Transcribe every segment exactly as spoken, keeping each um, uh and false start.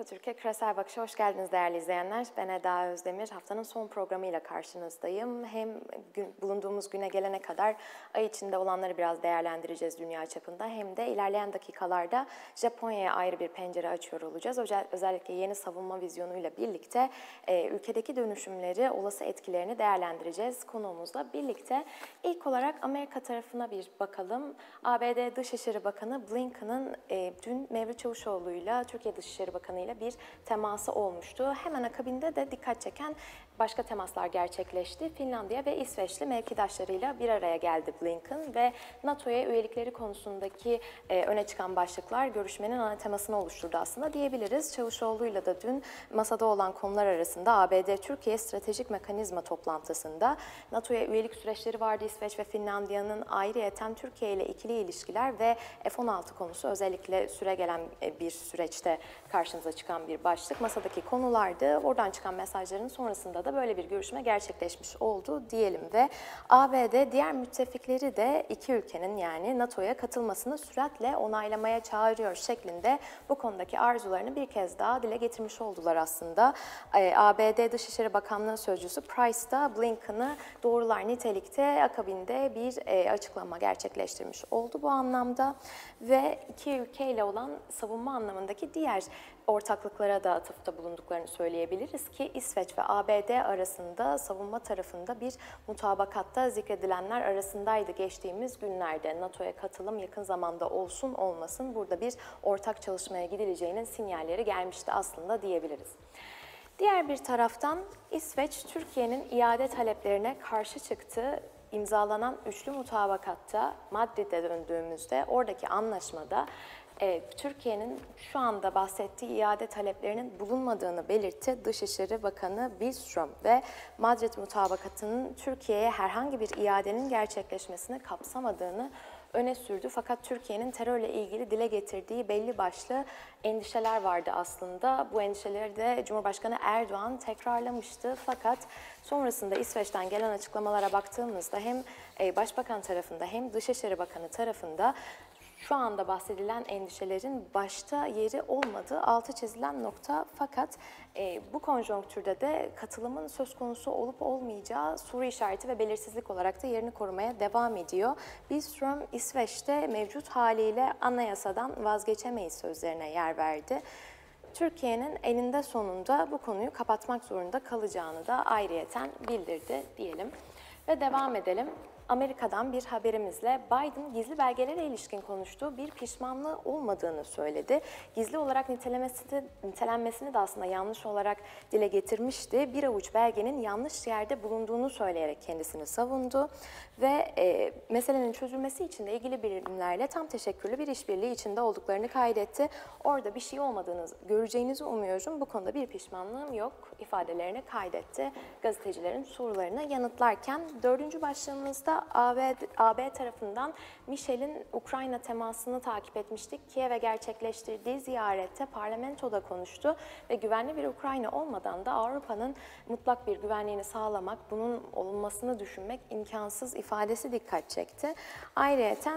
Infotürk'e Küresel Bakış'a hoş geldiniz değerli izleyenler. Ben Eda Özdemir. Haftanın son programıyla karşınızdayım. Hem gün, bulunduğumuz güne gelene kadar ay içinde olanları biraz değerlendireceğiz dünya çapında. Hem de ilerleyen dakikalarda Japonya'ya ayrı bir pencere açıyor olacağız. Özellikle yeni savunma vizyonuyla birlikte e, ülkedeki dönüşümleri, olası etkilerini değerlendireceğiz konuğumuzla birlikte. İlk olarak Amerika tarafına bir bakalım. A B D Dışişleri Bakanı Blinken'ın e, dün Mevlüt Çavuşoğlu'yla Türkiye Dışişleri Bakanı ile bir teması olmuştu. Hemen akabinde de dikkat çeken başka temaslar gerçekleşti. Finlandiya ve İsveçli mevkidaşlarıyla bir araya geldi Blinken ve NATO'ya üyelikleri konusundaki e, öne çıkan başlıklar görüşmenin ana temasını oluşturdu aslında diyebiliriz. Çavuşoğlu'yla da dün masada olan konular arasında A B D-Türkiye Stratejik Mekanizma toplantısında NATO'ya üyelik süreçleri vardı. İsveç ve Finlandiya'nın ayrıyeten Türkiye ile ikili ilişkiler ve F on altı konusu özellikle süre gelen bir süreçte karşınıza çıkan bir başlık. Masadaki konulardı. Oradan çıkan mesajların sonrasında da böyle bir görüşme gerçekleşmiş oldu diyelim ve A B D diğer müttefikleri de iki ülkenin yani NATO'ya katılmasını süratle onaylamaya çağırıyor şeklinde bu konudaki arzularını bir kez daha dile getirmiş oldular aslında. A B D Dışişleri Bakanlığı Sözcüsü Price da Blinken'ı doğrular nitelikte akabinde bir açıklama gerçekleştirmiş oldu bu anlamda ve iki ülkeyle olan savunma anlamındaki diğer ortaklıklara da atıfta bulunduklarını söyleyebiliriz ki İsveç ve A B D arasında savunma tarafında bir mutabakatta zikredilenler arasındaydı geçtiğimiz günlerde. NATO'ya katılım yakın zamanda olsun olmasın burada bir ortak çalışmaya gidileceğinin sinyalleri gelmişti aslında diyebiliriz. Diğer bir taraftan İsveç, Türkiye'nin iade taleplerine karşı çıktı. İmzalanan üçlü mutabakatta Madrid'e döndüğümüzde oradaki anlaşmada e, Türkiye'nin şu anda bahsettiği iade taleplerinin bulunmadığını belirtti Dışişleri Bakanı Billström ve Madrid mutabakatının Türkiye'ye herhangi bir iadenin gerçekleşmesini kapsamadığını öne sürdü. Fakat Türkiye'nin terörle ilgili dile getirdiği belli başlı endişeler vardı aslında. Bu endişeleri de Cumhurbaşkanı Erdoğan tekrarlamıştı. Fakat sonrasında İsveç'ten gelen açıklamalara baktığımızda hem Başbakan tarafında hem Dışişleri Bakanı tarafında şu anda bahsedilen endişelerin başta yeri olmadığı altı çizilen nokta fakat e, bu konjonktürde de katılımın söz konusu olup olmayacağı soru işareti ve belirsizlik olarak da yerini korumaya devam ediyor. Billström İsveç'te mevcut haliyle anayasadan vazgeçemeyiz sözlerine yer verdi. Türkiye'nin eninde sonunda bu konuyu kapatmak zorunda kalacağını da ayrıyeten bildirdi diyelim ve devam edelim. Amerika'dan bir haberimizle Biden gizli belgelere ilişkin konuştuğu bir pişmanlığı olmadığını söyledi. Gizli olarak nitelemesi de, nitelenmesini de aslında yanlış olarak dile getirmişti. Bir avuç belgenin yanlış yerde bulunduğunu söyleyerek kendisini savundu ve e, meselenin çözülmesi için de ilgili birimlerle tam teşekkürlü bir işbirliği içinde olduklarını kaydetti. Orada bir şey olmadığını göreceğinizi umuyorum. Bu konuda bir pişmanlığım yok ifadelerini kaydetti. Gazetecilerin sorularını yanıtlarken dördüncü başlığımızda A B, A B tarafından Michel'in Ukrayna temasını takip etmiştik. Kiev'e gerçekleştirdiği ziyarette parlamentoda konuştu ve güvenli bir Ukrayna olmadan da Avrupa'nın mutlak bir güvenliğini sağlamak, bunun olunmasını düşünmek imkansız ifadesi dikkat çekti. Ayrıyeten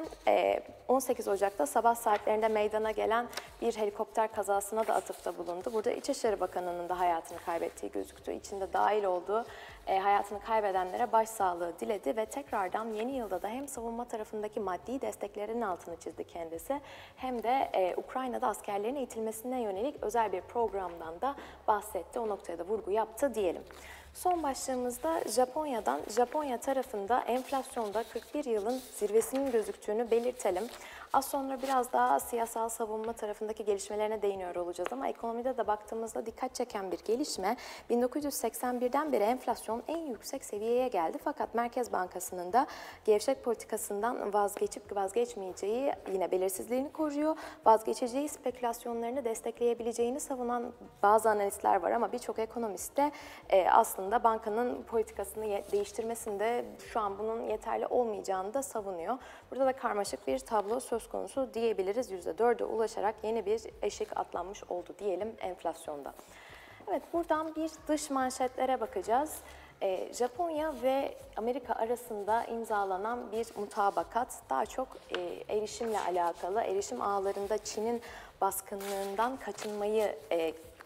on sekiz Ocak'ta sabah saatlerinde meydana gelen bir helikopter kazasına da atıfta bulundu. Burada İçişleri Bakanı'nın da hayatını kaybettiği gözüktü. İçinde dahil olduğu E, hayatını kaybedenlere başsağlığı diledi ve tekrardan yeni yılda da hem savunma tarafındaki maddi desteklerin altını çizdi kendisi hem de e, Ukrayna'da askerlerin eğitilmesine yönelik özel bir programdan da bahsetti. O noktaya da vurgu yaptı diyelim. Son başlığımızda Japonya'dan, Japonya tarafında enflasyonda kırk bir yılın zirvesinin gözüktüğünü belirtelim. Az sonra biraz daha siyasal savunma tarafındaki gelişmelerine değiniyor olacağız ama ekonomide de baktığımızda dikkat çeken bir gelişme. bin dokuz yüz seksen birden beri enflasyon en yüksek seviyeye geldi fakat Merkez Bankası'nın da gevşek politikasından vazgeçip vazgeçmeyeceği yine belirsizliğini koruyor. Vazgeçeceği spekülasyonlarını destekleyebileceğini savunan bazı analistler var ama birçok ekonomist de e, aslında bankanın politikasını değiştirmesinde şu an bunun yeterli olmayacağını da savunuyor. Burada da karmaşık bir tablo söz söz konusu diyebiliriz. yüzde dörde ulaşarak yeni bir eşik atlanmış oldu diyelim enflasyonda. Evet, buradan bir dış manşetlere bakacağız. Ee, Japonya ve Amerika arasında imzalanan bir mutabakat daha çok e, erişimle alakalı, erişim ağlarında Çin'in baskınlığından kaçınmayı e,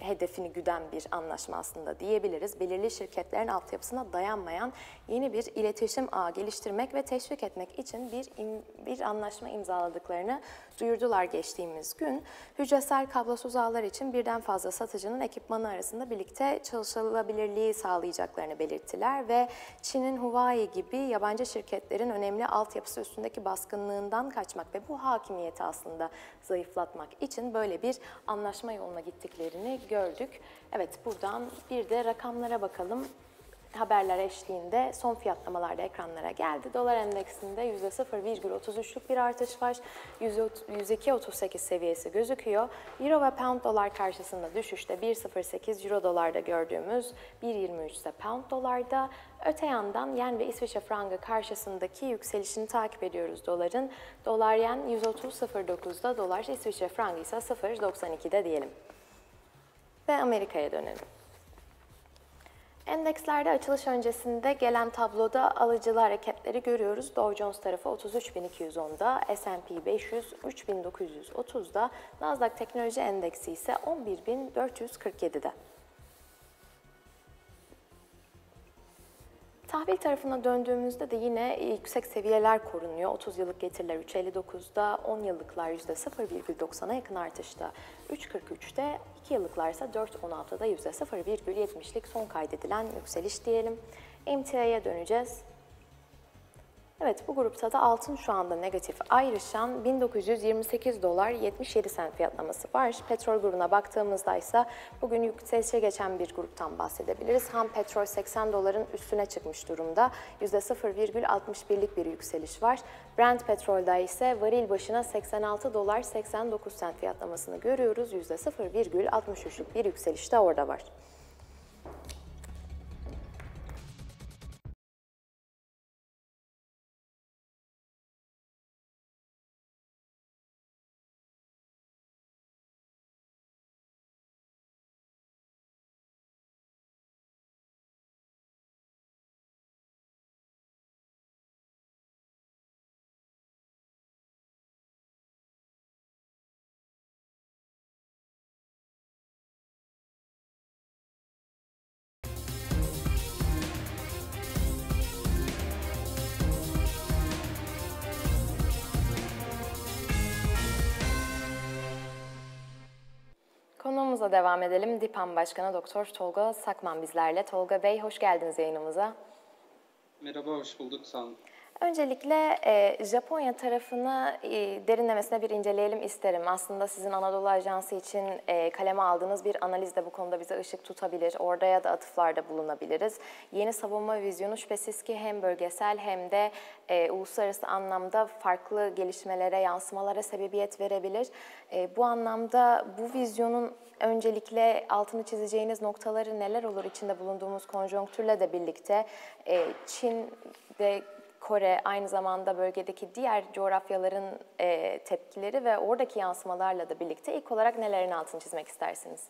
hedefini güden bir anlaşma aslında diyebiliriz. Belirli şirketlerin altyapısına dayanmayan yeni bir iletişim ağı geliştirmek ve teşvik etmek için bir bir anlaşma imzaladıklarını duyurdular geçtiğimiz gün. Hücresel kablosuz ağlar için birden fazla satıcının ekipmanı arasında birlikte çalışılabilirliği sağlayacaklarını belirttiler ve Çin'in Huawei gibi yabancı şirketlerin önemli altyapısı üstündeki baskınlığından kaçmak ve bu hakimiyeti aslında zayıflatmak için böyle bir anlaşma yoluna gittiklerini gördük. Evet, buradan bir de rakamlara bakalım. Haberler eşliğinde son fiyatlamalar da ekranlara geldi. Dolar endeksinde yüzde sıfır virgül otuz üçlük bir artış var. yüz iki virgül otuz sekiz seviyesi gözüküyor. Euro ve pound dolar karşısında düşüşte bir virgül sıfır sekiz, euro dolarda gördüğümüz bir virgül yirmi üç ise pound dolarda. Öte yandan yen ve İsviçre frangı karşısındaki yükselişini takip ediyoruz doların. Dolar yen yüz otuz virgül sıfır dokuzda, dolar İsviçre frangı ise sıfır virgül doksan ikide diyelim. Ve Amerika'ya dönelim. Endekslerde açılış öncesinde gelen tabloda alıcılı hareketleri görüyoruz. Dow Jones tarafı otuz üç bin iki yüz onda, S and P beş yüz üç bin dokuz yüz otuzda, Nasdaq Teknoloji Endeksi ise on bir bin dört yüz kırk yedide. Tahvil tarafına döndüğümüzde de yine yüksek seviyeler korunuyor. otuz yıllık getiriler üç virgül elli dokuzda, on yıllıklar yüzde sıfır virgül doksana yakın artışta üç virgül kırk üçte, iki yıllıklar ise dört virgül on altıda yüzde sıfır virgül yetmişlik son kaydedilen yükseliş diyelim. M T I'ye döneceğiz. Evet, bu grupta da altın şu anda negatif ayrışan bin dokuz yüz yirmi sekiz dolar yetmiş yedi sent fiyatlaması var. Petrol grubuna baktığımızda ise bugün yükselişe geçen bir gruptan bahsedebiliriz. Ham petrol seksen doların üstüne çıkmış durumda. yüzde sıfır virgül altmış birlik bir yükseliş var. Brent petrolde ise varil başına seksen altı dolar seksen dokuz sent fiyatlamasını görüyoruz. yüzde sıfır virgül altmış üçlük bir yükseliş de orada var. Konuğumuza devam edelim. DİPAM Başkanı Doktor Tolga Sakman bizlerle. Tolga Bey, hoş geldiniz yayınımıza. Merhaba, hoş bulduk. Sağ olun. Öncelikle e, Japonya tarafını e, derinlemesine bir inceleyelim isterim. Aslında sizin Anadolu Ajansı için e, kaleme aldığınız bir analiz de bu konuda bize ışık tutabilir. Oraya da atıflarda bulunabiliriz. Yeni savunma vizyonu şüphesiz ki hem bölgesel hem de e, uluslararası anlamda farklı gelişmelere, yansımalara sebebiyet verebilir. E, bu anlamda bu vizyonun öncelikle altını çizeceğiniz noktaları neler olur? İçinde bulunduğumuz konjonktürle de birlikte e, Çin ve Kore, aynı zamanda bölgedeki diğer coğrafyaların e, tepkileri ve oradaki yansımalarla da birlikte ilk olarak nelerin altını çizmek istersiniz?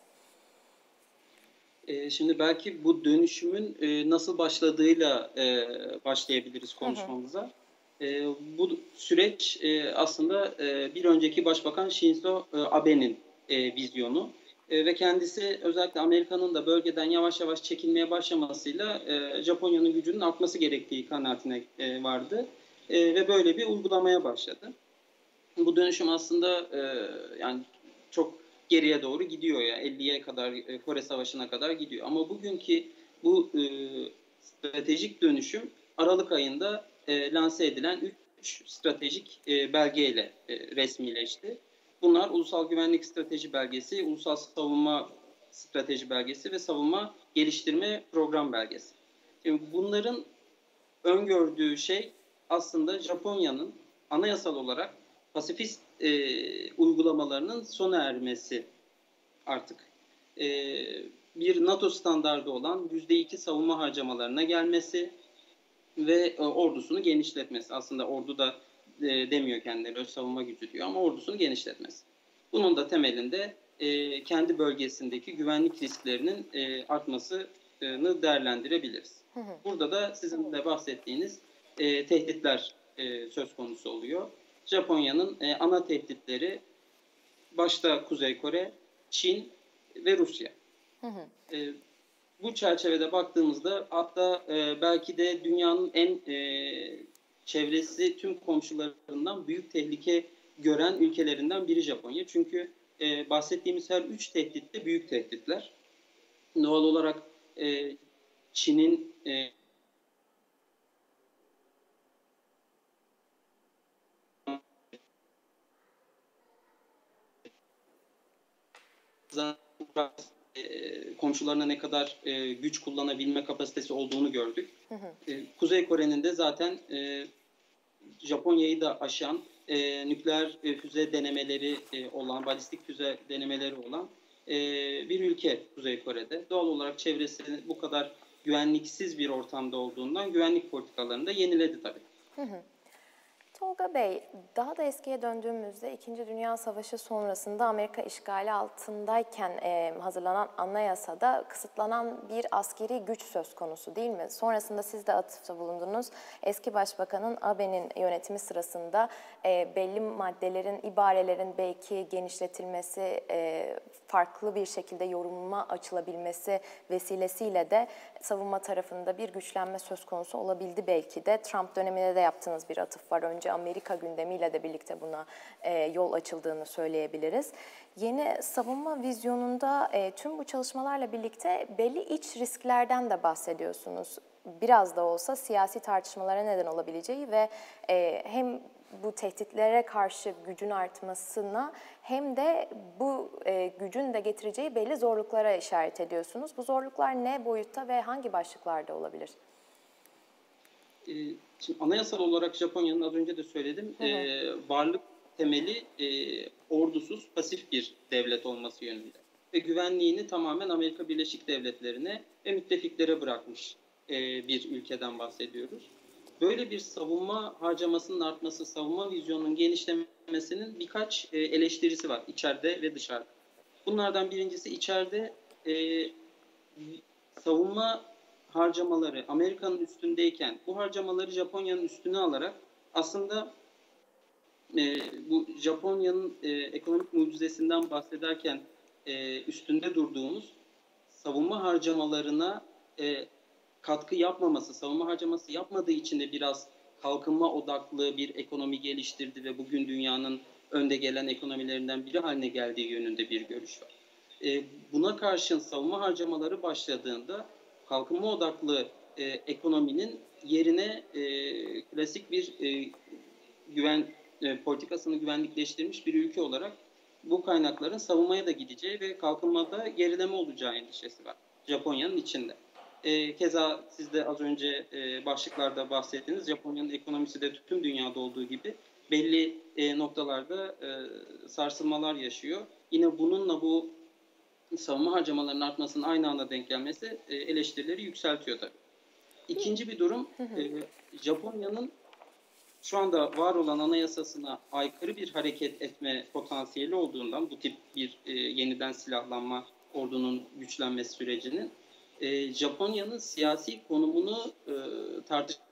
E, şimdi belki bu dönüşümün e, nasıl başladığıyla e, başlayabiliriz konuşmamıza. Hı hı. E, bu süreç e, aslında e, bir önceki Başbakan Shinzo e, Abe'nin e, vizyonu. E, ve kendisi özellikle Amerika'nın da bölgeden yavaş yavaş çekilmeye başlamasıyla e, Japonya'nın gücünün artması gerektiği kanaatine e, vardı. E, ve böyle bir uygulamaya başladı. Bu dönüşüm aslında e, yani çok geriye doğru gidiyor ya, elliye kadar, e, Kore Savaşı'na kadar gidiyor. Ama bugünkü bu e, stratejik dönüşüm Aralık ayında e, lanse edilen üç stratejik e, belgeyle e, resmileşti. Bunlar Ulusal Güvenlik Strateji Belgesi, Ulusal Savunma Strateji Belgesi ve Savunma Geliştirme Program Belgesi. Şimdi bunların öngördüğü şey aslında Japonya'nın anayasal olarak pasifist e, uygulamalarının sona ermesi artık. E, bir NATO standardı olan yüzde iki savunma harcamalarına gelmesi ve e, ordusunu genişletmesi. Aslında ordu da e, demiyor kendileri, öz savunma gücü diyor ama ordusunu genişletmesi. Bunun da temelinde e, kendi bölgesindeki güvenlik risklerinin e, artmasını değerlendirebiliriz. Hı hı. Burada da sizin de bahsettiğiniz e, tehditler e, söz konusu oluyor. Japonya'nın e, ana tehditleri başta Kuzey Kore, Çin ve Rusya. Hı hı. E, bu çerçevede baktığımızda hatta e, belki de dünyanın en e, çevresi tüm komşularından büyük tehlike gören ülkelerinden biri Japonya. Çünkü e, bahsettiğimiz her üç tehdit de büyük tehditler. Doğal olarak e, Çin'in e, e, komşularına ne kadar e, güç kullanabilme kapasitesi olduğunu gördük. Hı hı. E, Kuzey Kore'nin de zaten e, Japonya'yı da aşan e, nükleer e, füze denemeleri e, olan, balistik füze denemeleri olan e, bir ülke Kuzey Kore'de. Doğal olarak çevresi bu kadar güvenliksiz bir ortamda olduğundan güvenlik politikalarını da yeniledi tabii. Hı hı. Tolga Bey, daha da eskiye döndüğümüzde İkinci Dünya Savaşı sonrasında Amerika işgali altındayken e, hazırlanan anayasada kısıtlanan bir askeri güç söz konusu değil mi? Sonrasında siz de atıfta bulundunuz. Eski Başbakanın Abe'nin yönetimi sırasında e, belli maddelerin, ibarelerin belki genişletilmesi, e, farklı bir şekilde yorumuma açılabilmesi vesilesiyle de savunma tarafında bir güçlenme söz konusu olabildi belki de. Trump döneminde de yaptığınız bir atıf var. Önce Amerika gündemiyle de birlikte buna e, yol açıldığını söyleyebiliriz. Yeni savunma vizyonunda e, tüm bu çalışmalarla birlikte belli iç risklerden de bahsediyorsunuz. Biraz da olsa siyasi tartışmalara neden olabileceği ve e, hem bu tehditlere karşı gücün artmasına hem de bu e, gücün de getireceği belli zorluklara işaret ediyorsunuz. Bu zorluklar ne boyutta ve hangi başlıklarda olabilir? E, şimdi anayasal olarak Japonya'nın az önce de söyledim Hı hı. e, varlık temeli e, ordusuz pasif bir devlet olması yönünde. Ve güvenliğini tamamen Amerika Birleşik Devletleri'ne ve müttefiklere bırakmış e, bir ülkeden bahsediyoruz. Böyle bir savunma harcamasının artması, savunma vizyonunun genişlemesinin birkaç e, eleştirisi var içeride ve dışarıda. Bunlardan birincisi içeride e, savunma harcamaları Amerika'nın üstündeyken bu harcamaları Japonya'nın üstüne alarak aslında e, bu Japonya'nın e, ekonomik mucizesinden bahsederken e, üstünde durduğumuz savunma harcamalarına e, katkı yapmaması, savunma harcaması yapmadığı için de biraz kalkınma odaklı bir ekonomi geliştirdi ve bugün dünyanın önde gelen ekonomilerinden biri haline geldiği yönünde bir görüş var. E, buna karşın savunma harcamaları başladığında kalkınma odaklı e, ekonominin yerine e, klasik bir e, güven e, politikasını güvenlikleştirmiş bir ülke olarak bu kaynakların savunmaya da gideceği ve kalkınmada gerileme olacağı endişesi var Japonya'nın içinde. E, keza siz de az önce e, başlıklarda bahsettiniz. Japonya'nın ekonomisi de tüm dünyada olduğu gibi belli e, noktalarda e, sarsılmalar yaşıyor. Yine bununla bu savunma harcamalarının artmasının aynı anda denk gelmesi e, eleştirileri yükseltiyor tabii. İkinci bir durum e, Japonya'nın şu anda var olan anayasasına aykırı bir hareket etme potansiyeli olduğundan bu tip bir e, yeniden silahlanma ordunun güçlenmesi sürecinin e, Japonya'nın siyasi konumunu e, tartışmak.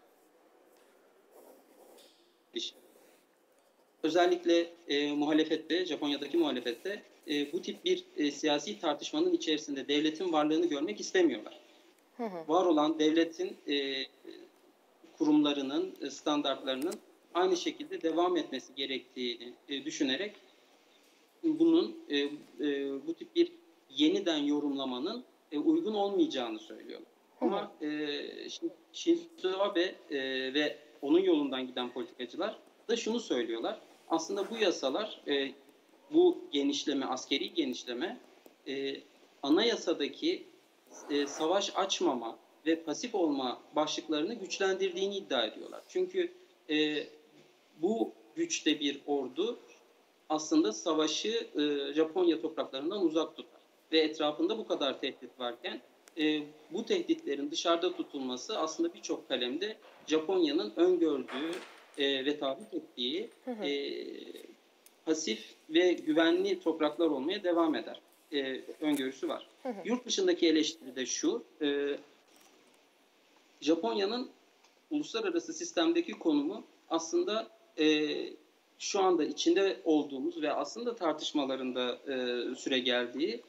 Özellikle e, muhalefette, Japonya'daki muhalefette e, bu tip bir e, siyasi tartışmanın içerisinde devletin varlığını görmek istemiyorlar. Hı hı. Var olan devletin e, kurumlarının, e, standartlarının aynı şekilde devam etmesi gerektiğini e, düşünerek bunun e, e, bu tip bir yeniden yorumlamanın e, uygun olmayacağını söylüyorlar. Hı hı. Ama e, Shinzo Abe e, ve onun yolundan giden politikacılar da şunu söylüyorlar. Aslında bu yasalar, e, bu genişleme, askeri genişleme, e, anayasadaki e, savaş açmama ve pasif olma başlıklarını güçlendirdiğini iddia ediyorlar. Çünkü e, bu güçte bir ordu aslında savaşı e, Japonya topraklarından uzak tutar. Ve etrafında bu kadar tehdit varken e, bu tehditlerin dışarıda tutulması aslında birçok kalemde Japonya'nın öngördüğü e, ve taahhüt ettiği Hı hı. e, pasif ve güvenli topraklar olmaya devam eder. E, öngörüsü var. Hı hı. Yurt dışındaki eleştiri de şu, e, Japonya'nın uluslararası sistemdeki konumu aslında e, şu anda içinde olduğumuz ve aslında tartışmalarında e, süre geldiği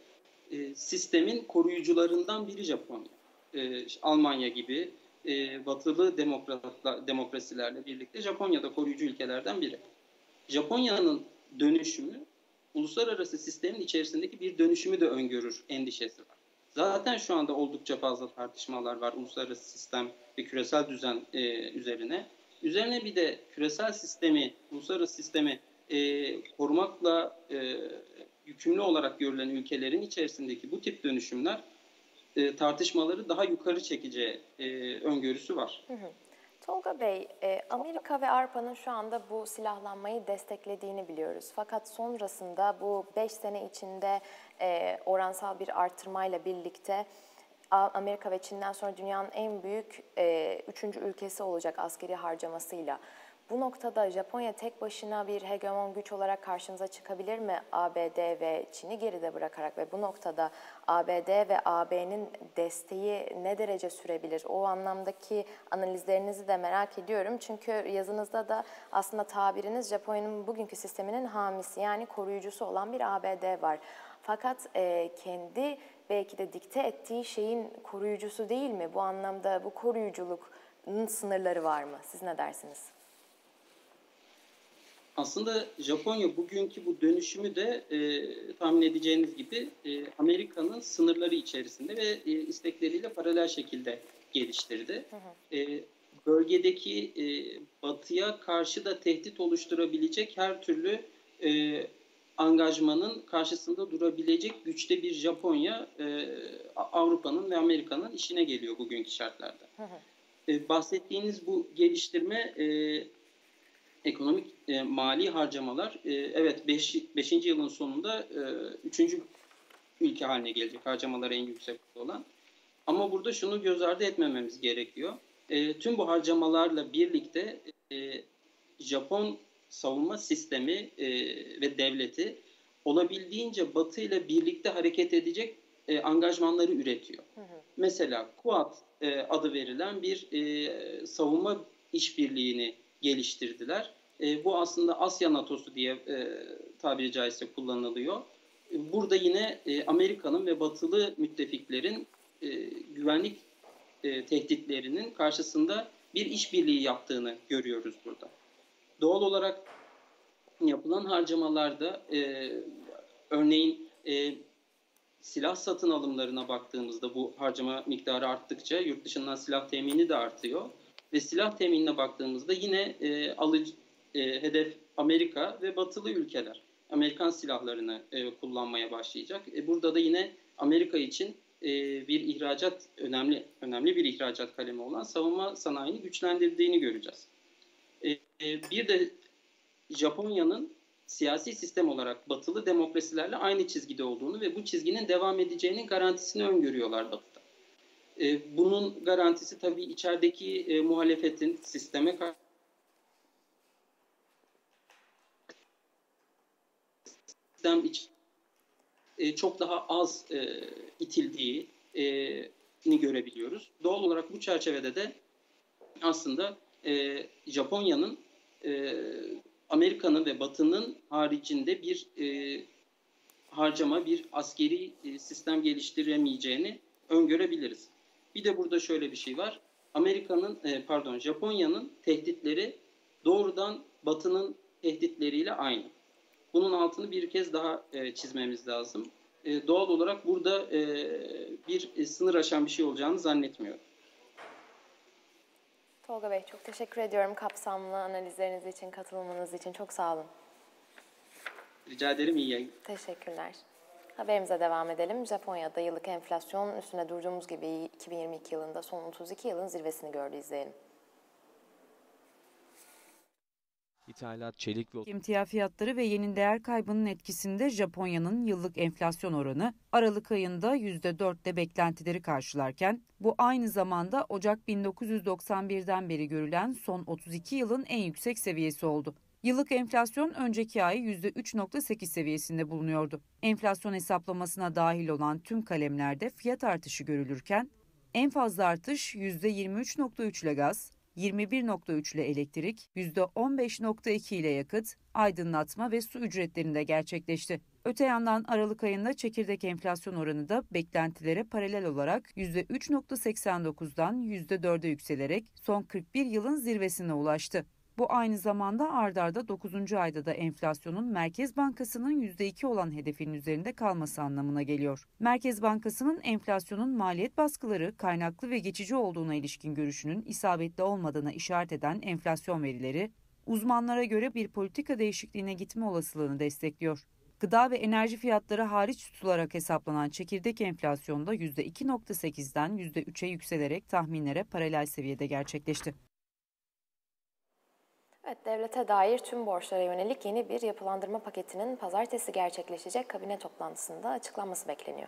e, sistemin koruyucularından biri Japonya. E, Almanya gibi e, batılı demokratla, demokrasilerle birlikte Japonya da koruyucu ülkelerden biri. Japonya'nın dönüşümü uluslararası sistemin içerisindeki bir dönüşümü de öngörür endişesi var. Zaten şu anda oldukça fazla tartışmalar var uluslararası sistem ve küresel düzen e, üzerine. Üzerine bir de küresel sistemi, uluslararası sistemi e, korumakla e, yükümlü olarak görülen ülkelerin içerisindeki bu tip dönüşümler e, tartışmaları daha yukarı çekeceği e, öngörüsü var. Hı hı. Tolga Bey, e, Amerika ve Avrupa'nın şu anda bu silahlanmayı desteklediğini biliyoruz. Fakat sonrasında bu beş sene içinde e, oransal bir artırmayla birlikte Amerika ve Çin'den sonra dünyanın en büyük e, üçüncü ülkesi olacak askeri harcamasıyla. Bu noktada Japonya tek başına bir hegemon güç olarak karşımıza çıkabilir mi? A B D ve Çin'i geride bırakarak ve bu noktada A B D ve A B'nin desteği ne derece sürebilir? O anlamdaki analizlerinizi de merak ediyorum. Çünkü yazınızda da aslında tabiriniz Japonya'nın bugünkü sisteminin hamisi, yani koruyucusu olan bir A B D var. Fakat e, kendi belki de dikte ettiği şeyin koruyucusu değil mi? Bu anlamda bu koruyuculukun sınırları var mı? Siz ne dersiniz? Aslında Japonya bugünkü bu dönüşümü de e, tahmin edeceğiniz gibi e, Amerika'nın sınırları içerisinde ve e, istekleriyle paralel şekilde geliştirdi. Hı hı. E, bölgedeki e, batıya karşı da tehdit oluşturabilecek her türlü e, angajmanın karşısında durabilecek güçte bir Japonya e, Avrupa'nın ve Amerika'nın işine geliyor bugünkü şartlarda. Hı hı. E, bahsettiğiniz bu geliştirme e, ekonomik e, mali harcamalar e, evet beşinci yılın sonunda e, üçüncü ülke haline gelecek harcamaları en yüksek olan. Ama burada şunu göz ardı etmememiz gerekiyor. E, tüm bu harcamalarla birlikte e, Japon savunma sistemi e, ve devleti olabildiğince Batı ile birlikte hareket edecek e, angajmanları üretiyor. Hı hı. Mesela Quad e, adı verilen bir e, savunma işbirliğini geliştirdiler. E, bu aslında Asya NATO'su diye e, tabiri caizse kullanılıyor. E, burada yine e, Amerika'nın ve batılı müttefiklerin e, güvenlik e, tehditlerinin karşısında bir işbirliği yaptığını görüyoruz burada. Doğal olarak yapılan harcamalarda e, örneğin e, silah satın alımlarına baktığımızda bu harcama miktarı arttıkça yurt dışından silah temini de artıyor. Ve silah teminine baktığımızda yine e, alıcı, e, hedef Amerika ve batılı ülkeler. Amerikan silahlarını e, kullanmaya başlayacak. E, burada da yine Amerika için e, bir ihracat, önemli önemli bir ihracat kalemi olan savunma sanayini güçlendirdiğini göreceğiz. E, e, bir de Japonya'nın siyasi sistem olarak batılı demokrasilerle aynı çizgide olduğunu ve bu çizginin devam edeceğinin garantisini öngörüyorlar Batı'da. E, bunun garantisi tabii içerideki e, muhalefetin sisteme karşı sistem için e, çok daha az e, itildiğini e, görebiliyoruz. Doğal olarak bu çerçevede de aslında e, Japonya'nın e, Amerika'nın ve Batı'nın haricinde bir e, harcama, bir askeri e, sistem geliştiremeyeceğini öngörebiliriz. Bir de burada şöyle bir şey var. Amerika'nın, e, pardon, Japonya'nın tehditleri doğrudan Batı'nın tehditleriyle aynı. Bunun altını bir kez daha e, çizmemiz lazım. E, doğal olarak burada e, bir e, sınır aşan bir şey olacağını zannetmiyorum. Tolga Bey, çok teşekkür ediyorum kapsamlı analizleriniz için, katılımınız için. Çok sağ olun. Rica ederim, iyi yayın. Teşekkürler. Haberimize devam edelim. Japonya'da yıllık enflasyon üstüne durduğumuz gibi iki bin yirmi iki yılında son otuz iki yılın zirvesini gördü, izleyelim. İthalat, çelik ve emtia fiyatları ve yeni değer kaybının etkisinde Japonya'nın yıllık enflasyon oranı Aralık ayında yüzde dörtte beklentileri karşılarken bu aynı zamanda Ocak bin dokuz yüz doksan birden beri görülen son otuz iki yılın en yüksek seviyesi oldu. Yıllık enflasyon önceki ay yüzde üç virgül sekiz seviyesinde bulunuyordu. Enflasyon hesaplamasına dahil olan tüm kalemlerde fiyat artışı görülürken en fazla artış yüzde yirmi üç virgül üç ile gaz, yirmi bir virgül üç ile elektrik, yüzde on beş virgül iki ile yakıt, aydınlatma ve su ücretlerinde gerçekleşti. Öte yandan Aralık ayında çekirdek enflasyon oranı da beklentilere paralel olarak yüzde üç virgül seksen dokuzdan yüzde dörde yükselerek son kırk bir yılın zirvesine ulaştı. Bu aynı zamanda ard arda dokuzuncu ayda da enflasyonun Merkez Bankası'nın yüzde iki olan hedefinin üzerinde kalması anlamına geliyor. Merkez Bankası'nın enflasyonun maliyet baskıları kaynaklı ve geçici olduğuna ilişkin görüşünün isabetli olmadığına işaret eden enflasyon verileri, uzmanlara göre bir politika değişikliğine gitme olasılığını destekliyor. Gıda ve enerji fiyatları hariç tutularak hesaplanan çekirdek enflasyonda yüzde iki virgül sekizden yüzde üçe yükselerek tahminlere paralel seviyede gerçekleşti. Evet, devlete dair tüm borçlara yönelik yeni bir yapılandırma paketinin pazartesi gerçekleşecek kabine toplantısında açıklanması bekleniyor.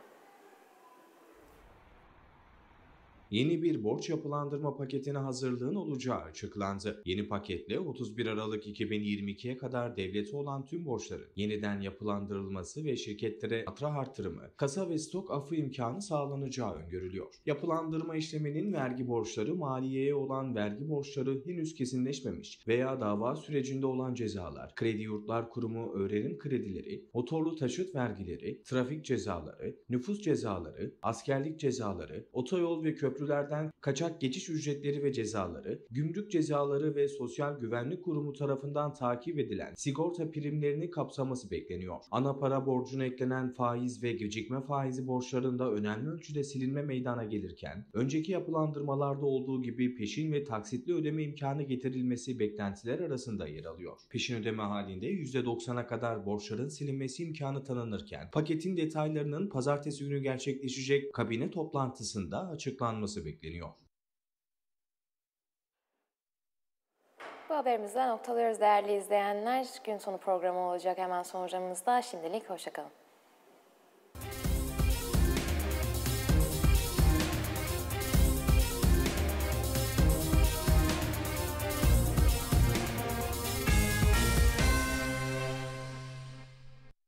Yeni bir borç yapılandırma paketine hazırlığın olacağı açıklandı. Yeni paketle otuz bir Aralık iki bin yirmi ikiye kadar devlete olan tüm borçların yeniden yapılandırılması ve şirketlere matra artırımı, kasa ve stok affı imkanı sağlanacağı öngörülüyor. Yapılandırma işleminin vergi borçları, maliyeye olan vergi borçları henüz kesinleşmemiş veya dava sürecinde olan cezalar, Kredi Yurtlar Kurumu öğrenim kredileri, motorlu taşıt vergileri, trafik cezaları, nüfus cezaları, askerlik cezaları, otoyol ve köprü köprülerden kaçak geçiş ücretleri ve cezaları, gümrük cezaları ve Sosyal Güvenlik Kurumu tarafından takip edilen sigorta primlerini kapsaması bekleniyor. Ana para borcuna eklenen faiz ve gecikme faizi borçlarında önemli ölçüde silinme meydana gelirken, önceki yapılandırmalarda olduğu gibi peşin ve taksitli ödeme imkanı getirilmesi beklentiler arasında yer alıyor. Peşin ödeme halinde yüzde doksana kadar borçların silinmesi imkanı tanınırken, paketin detaylarının pazartesi günü gerçekleşecek kabine toplantısında açıklanması bekleniyor. Bu haberimizden noktalıyoruz değerli izleyenler. Gün sonu programı olacak hemen sonramızda. Şimdilik hoşça kalın.